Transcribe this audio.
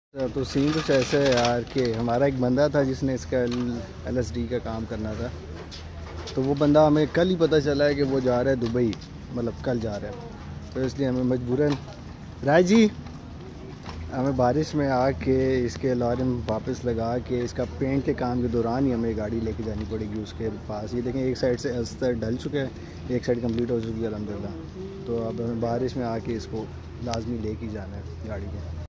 तो सीन कुछ ऐसा है यार कि हमारा एक बंदा था जिसने इसका LSD का काम करना था। तो वो बंदा हमें कल ही पता चला है कि वो जा रहा है दुबई, मतलब कल जा रहा है। तो इसलिए हमें मजबूरन राय जी हमें बारिश में आके इसके लॉरी में वापस लगा के इसका पेंट के काम के दौरान ही हमें गाड़ी लेके जानी पड़ेगी उसके पास। ये देखें, एक साइड से अस्तर डल चुका है, एक साइड कंप्लीट हो चुकी है अल्हम्दुलिल्लाह। तो अब हमें बारिश में आके इसको लाजमी लेके जाना है गाड़ी के।